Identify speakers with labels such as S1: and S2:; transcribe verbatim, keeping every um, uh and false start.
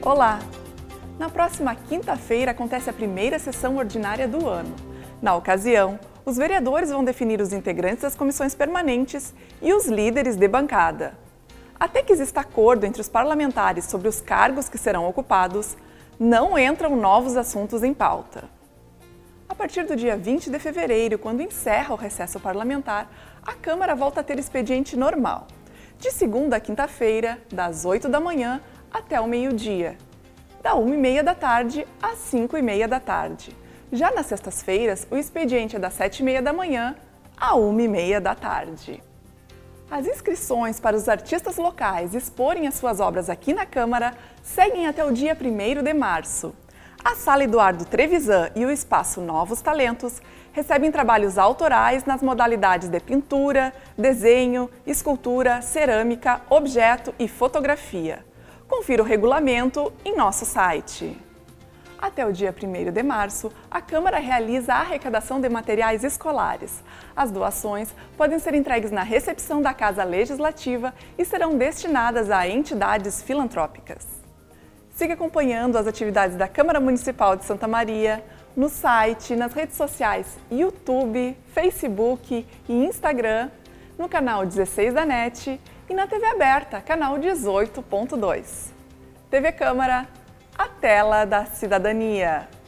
S1: Olá! Na próxima quinta-feira acontece a primeira sessão ordinária do ano. Na ocasião, os vereadores vão definir os integrantes das comissões permanentes e os líderes de bancada. Até que exista acordo entre os parlamentares sobre os cargos que serão ocupados, não entram novos assuntos em pauta. A partir do dia vinte de fevereiro, quando encerra o recesso parlamentar, a Câmara volta a ter expediente normal, de segunda a quinta-feira, das oito da manhã até o meio-dia, da uma e meia da tarde às cinco e meia da tarde. Já nas sextas-feiras, o expediente é das sete e meia da manhã à uma e meia da tarde. As inscrições para os artistas locais exporem as suas obras aqui na Câmara seguem até o dia primeiro de março. A Sala Eduardo Trevisan e o Espaço Novos Talentos recebem trabalhos autorais nas modalidades de pintura, desenho, escultura, cerâmica, objeto e fotografia. Confira o regulamento em nosso site. Até o dia primeiro de março, a Câmara realiza a arrecadação de materiais escolares. As doações podem ser entregues na recepção da Casa Legislativa e serão destinadas a entidades filantrópicas. Siga acompanhando as atividades da Câmara Municipal de Santa Maria no site, nas redes sociais YouTube, Facebook e Instagram, no canal dezesseis da NET e na T V aberta, canal dezoito ponto dois. T V Câmara, a tela da cidadania.